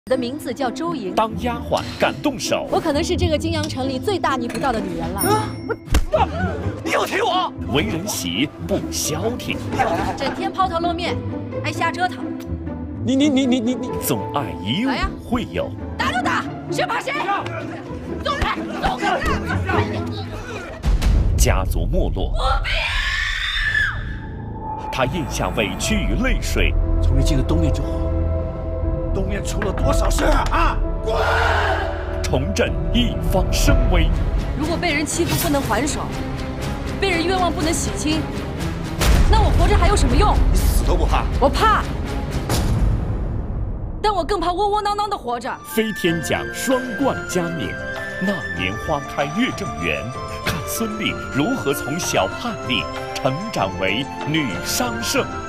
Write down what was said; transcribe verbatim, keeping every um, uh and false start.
的名字叫周莹， 当丫鬟敢动手， 我可能是这个金阳城里最大逆不道的女人了。啊、 你又踢我！为人媳不消停， 整天抛头露面，爱瞎折腾。 你你你你你你，总爱一无会有。 打就打，谁怕谁！走开，走开！ 家族没落，他咽下委屈与泪水。 从你进了东面之后，东面出了多少事啊！滚！ 重振一方声威。 如果被人欺负不能还手，被人冤枉不能洗清，那我活着还有什么用？ 你死都不怕？ 我怕，但我更怕窝窝囊囊的活着。 飞天奖双冠加冕，那年花开月正圆。看孙俪如何从小叛逆成长为女商圣。